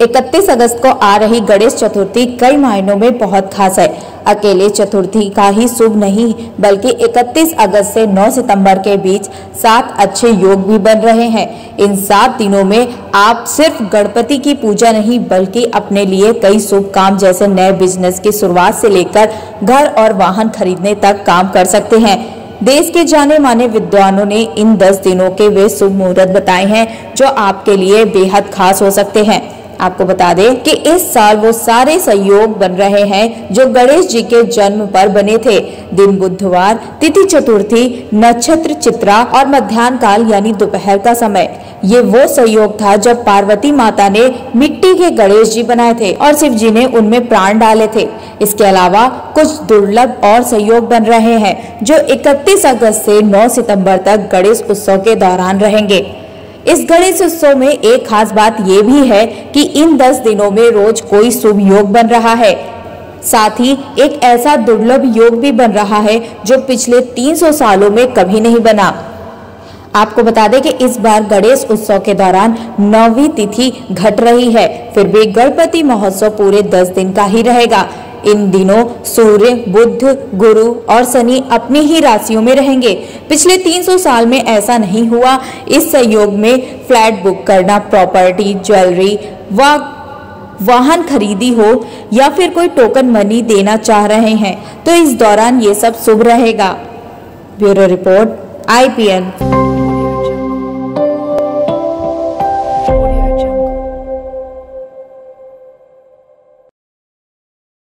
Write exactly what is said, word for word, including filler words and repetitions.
इकतीस अगस्त को आ रही गणेश चतुर्थी कई मायनों में बहुत खास है। अकेले चतुर्थी का ही शुभ नहीं बल्कि इकतीस अगस्त से नौ सितंबर के बीच सात अच्छे योग भी बन रहे हैं। इन सात दिनों में आप सिर्फ गणपति की पूजा नहीं बल्कि अपने लिए कई शुभ काम जैसे नए बिजनेस की शुरुआत से लेकर घर और वाहन खरीदने तक काम कर सकते हैं। देश के जाने माने विद्वानों ने इन दस दिनों के वे शुभ मुहूर्त बताए हैं जो आपके लिए बेहद खास हो सकते हैं। आपको बता दें कि इस साल वो सारे संयोग बन रहे हैं जो गणेश जी के जन्म पर बने थे। दिन बुधवार, तिथि चतुर्थी, नक्षत्र चित्रा और मध्याह्न काल यानी दोपहर का समय। ये वो संयोग था जब पार्वती माता ने मिट्टी के गणेश जी बनाए थे और शिव जी ने उनमें प्राण डाले थे। इसके अलावा कुछ दुर्लभ और संयोग बन रहे हैं जो इकतीस अगस्त से नौ सितंबर तक गणेश उत्सव के दौरान रहेंगे। इस गणेश उत्सव में एक खास बात ये भी है कि इन दस दिनों में रोज कोई शुभ योग बन रहा है। साथ ही एक ऐसा दुर्लभ योग भी बन रहा है जो पिछले तीन सौ सालों में कभी नहीं बना। आपको बता दें कि इस बार गणेश उत्सव के दौरान नौवीं तिथि घट रही है, फिर भी गणपति महोत्सव पूरे दस दिन का ही रहेगा। इन दिनों सूर्य, बुध, गुरु और शनि अपनी ही राशियों में रहेंगे। पिछले तीन सौ साल में ऐसा नहीं हुआ। इस संयोग में फ्लैट बुक करना, प्रॉपर्टी, ज्वेलरी व वाहन खरीदी हो या फिर कोई टोकन मनी देना चाह रहे हैं तो इस दौरान ये सब शुभ रहेगा। Bureau report I P N.